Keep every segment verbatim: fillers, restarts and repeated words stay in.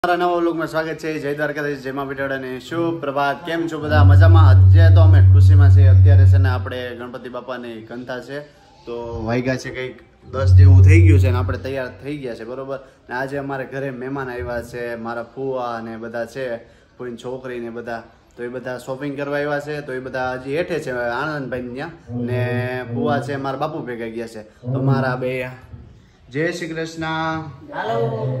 મારા નવા વ્લોગમાં સ્વાગત છે. જય દ્વારકાધીશ, જય મા વિઠોડાની શુભ પ્રભાત. કેમ છો બધા? મજામાં? અત્યારે તો અમે ખુશીમાં છીએ. અત્યારે છે ને આપણે ગણપતિ બાપાની કંથા છે તો વાગ્યા છે કંઈક દસ જેવું થઈ ગયું છે ને આપણે તૈયાર થઈ ગયા છે, બરોબર. ને આજે અમારે ઘરે મહેમાન આવ્યા છે, મારા ફુવા ને બધા છે, ફૂઈની છોકરી ને બધા. તો એ બધા શોપિંગ કરવા આવ્યા છે. તો એ બધા હજી હેઠે છે આનંદભાઈ ત્યાં, ને ફુવા છે મારા બાપુ ભેગા ગયા છે. તો મારા બે જય શ્રી કૃષ્ણ. હાલો,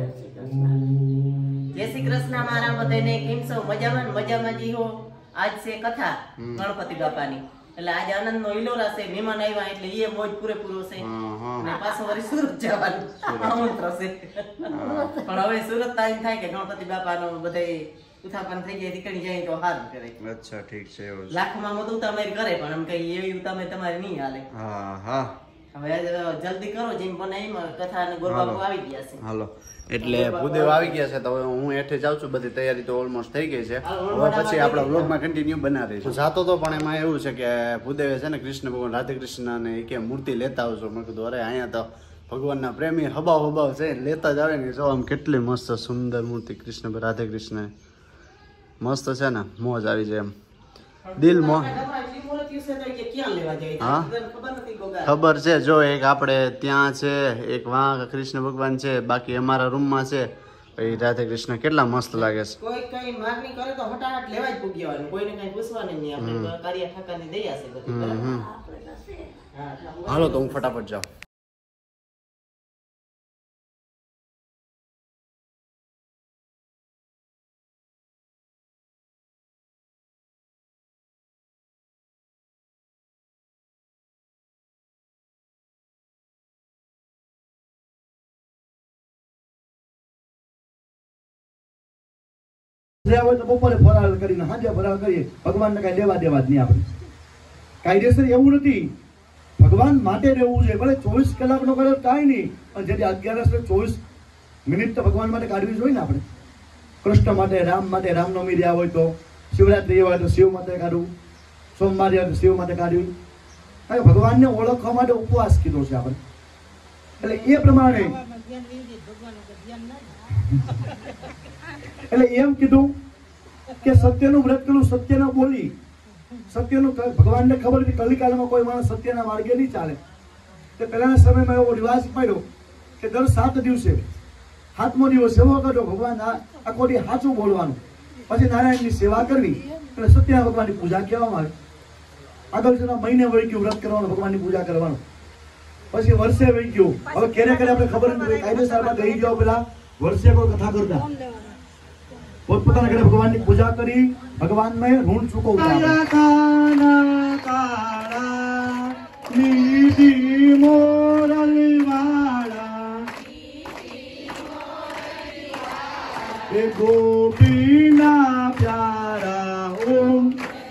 જય શ્રી કૃષ્ણ. મારા બધાને કેમ છો? મજામાં મજામાં જી હો. આજ છે કથા ગણપતિ બાપાની, એટલે આજે આનંદ નો ઇલોરા છે. મહેમાન આવ્યા એટલે એ મોજ પૂરેપૂરો છે. અને પાછો વળી સુરત જવાનું આમંત્રણ છે. પણ હવે સુરત ટાઈમ થાય કે ગણપતિ બાપાનો બધા ઉથાપન થઈ જાય, નીકળી જાય તો સારું કરે. અચ્છા, ઠીક છે. એવું લાખમાં મત ઉતામેર કરે પણ એમ કઈ એવી ઉતામેર તમારે નહીં હાલે. હા હા, હવે જલ્દી કરો. જેમ બને એમ કથા અને ગોરબાબુ આવી ગયા છે. હાલો, એટલે ભૂદેવ આવી ગયા છે. તો હવે હું હેઠે જાઉં છું. બધી તૈયારી તો ઓલમોસ્ટ થઈ ગઈ છે. હવે પછી આપણા વ્લોગમાં કન્ટિન્યુ બનાવી હું જાતો તો, પણ એમાં એવું છે કે ભૂદેવે છે ને કૃષ્ણ ભગવાન રાધે કૃષ્ણ ને એ કે મૂર્તિ લેતા આવજો. મેં કીધું અરે અહીંયા તો ભગવાનના પ્રેમી હબાવ હબાવ છે, લેતા જ આવે ને. જો આમ કેટલી મસ્ત સુંદર મૂર્તિ કૃષ્ણ રાધે કૃષ્ણ મસ્ત છે ને, મોજ આવી જાય એમ દિલ મોહ. હા ખબર છે. જો એક આપણે ત્યાં છે, એક વાં કૃષ્ણ ભગવાન છે, બાકી અમારા રૂમમાં છે પછી રાધે કૃષ્ણ. કેટલા મસ્ત લાગે છે. કોઈ કઈ માંગણી કરે તો હટાહટ લેવા જ પૂગી આવવાનું, કોઈને કઈ પૂછવાનું નહીં. આપણે કાર્ય ઠાકાની દયા છે બધી. હાલો તો હું ફટાફટ જાઉં. તો બપોરે ફરાળ કરીને સાંજે ફરાળ કરીએ. ભગવાનને કઈ લેવા દેવા જ નહીં. આપણે કાયદેસર એવું નથી. ભગવાન માટે રહેવું છે. ભલે ચોવીસ કલાકનો કરે કાંઈ નહીં, પણ જેથી અગિયારસ ચોવીસ મિનિટ તો ભગવાન માટે કાઢવી જોઈએ ને. આપણે કૃષ્ણ માટે, રામ માટે, રામનવમી રહ્યા હોય તો, શિવરાત્રી હોય તો શિવ માટે કાઢવું, સોમવારે હોય તો શિવ માટે કાઢવી. અને ભગવાનને ઓળખવા માટે ઉપવાસ કીધો છે આપણે. એટલે એ પ્રમાણે એટલે એમ કીધું કે સત્યનું વ્રત કરું, સત્યને બોલી, સત્યનું. ભગવાનને ખબર હતી કલિકાલમાં કોઈ માણસ સત્યના માર્ગે નહીં ચાલે. તો પહેલાના સમયમાં એવો રિવાજ પડ્યો કે દર સાત દિવસે સાતમો દિવસ એવો કરજો ભગવાન આખો દી સાચું બોલવાનું, પછી નારાયણની સેવા કરવી અને સત્યના ભગવાનની પૂજા કહેવામાં આવે. આગળ જતા મહિને વહી ગયું વ્રત કરવાનું, ભગવાનની પૂજા કરવાનું. પછી વર્ષે વહી ગયું. હવે ક્યારે ક્યારે આપણે ખબર નથી, કાયદેસરમાં ગઈ ગયો પેલા વર્ષે કોઈ કથા કરતા પોતપોતાના ઘરે ભગવાનની પૂજા કરી ભગવાન ને ઋણ ચૂકવતા. ગોપીના પ્યારા ઓમ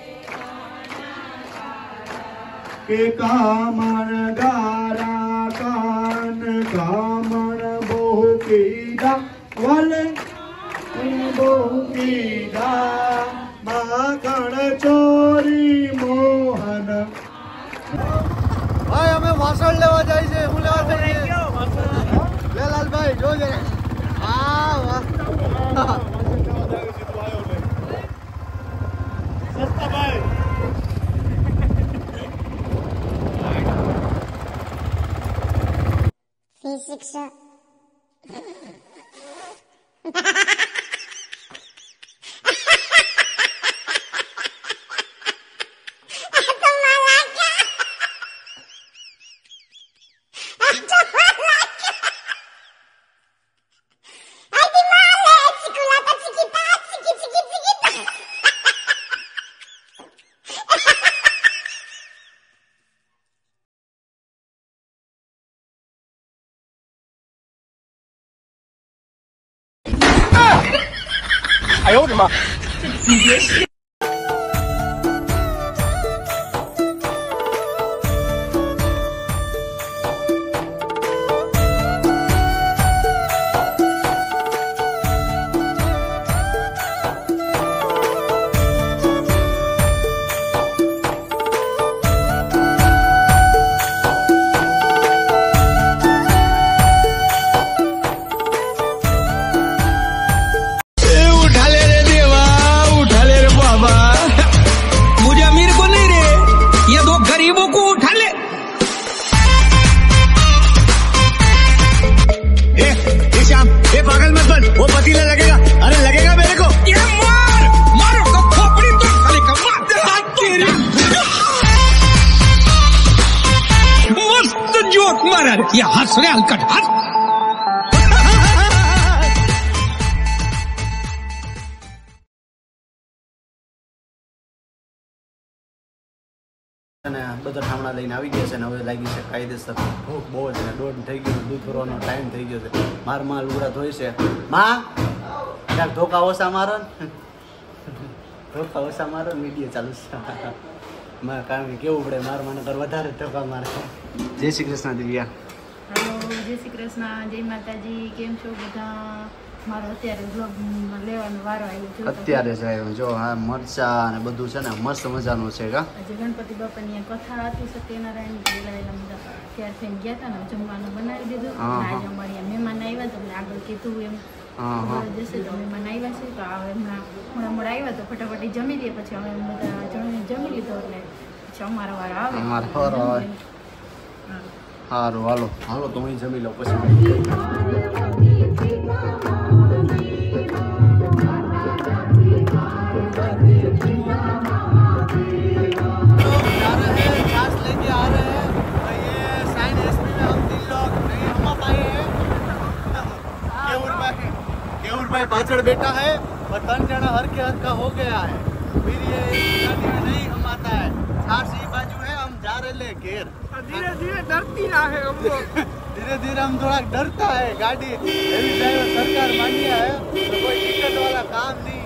કે કામણ ગારા કાન કામણ બહુ કીડા વાલે માખણ ચોરી મોહન. ભાઈ અમે વાસણ લેવા જાય છે. હું લેવા જઈએ લેલાલભાઈ જોજે. હા વાહ શિક્ષા 哎呦我的妈！ ये हंस रे हलकट हंस। અને બધા ઠામણા લઈને આવી ગયા છે ને હવે લાગી છે કાયદેસર ભૂખ બહુ જ ને દોઢ થઈ ગયું દૂધ ભરવાનો ટાઈમ થઈ ગયો છે માર માં લુગડા ધોઈ છે માં ક્યાંક ધોકા ઓછા મારો ને ધોકા ઓછા મારો ને વિડીયો ચાલુ છે મારે કારણ કે કેવું પડે માર મને કર વધારે ધોકા મારે જય શ્રી કૃષ્ણ દિવ્યા હેલો જય શ્રી કૃષ્ણ જય માતાજી કેમ છો બધા મારો અત્યારે વ્લોગ લેવાનો વારો આવ્યો છે અત્યારે જ આવ્યો જો આ મરચા અને બધું છે ને મસ્ત મજાનું છે કા આજે ગણપતિ બાપાની કથા હતી સત્યનારાયણ પેલા બધા ત્યાર થઈને ગયા હતા ને જમવાનું બનાવી દીધું આજે અમારી મહેમાન આવ્યા તો આગળ કીધું એમ જશે તો મહેમાન આવ્યા છે તો હમણાં મોડા મોડા આવ્યા તો ફટાફટ જમી દઈએ પછી અમે બધા જમી જમી લીધો એટલે પછી અમારો વારો આવે અમારો વારો આવે સારું હાલો હાલો તો હું જમી લઉં પછી पाचड़ बेटा है और तन जना हर के हर का हो गया है फिर ये गाड़ी में नहीं हम आता है चार सी बाजू है हम जा रहे ले घेर धीरे धीरे डरती रहा है हम लोग धीरे धीरे हम थोड़ा डरता है गाड़ी हेवी ड्राइवर सरकार मान्य है तो कोई टिकट वाला काम नहीं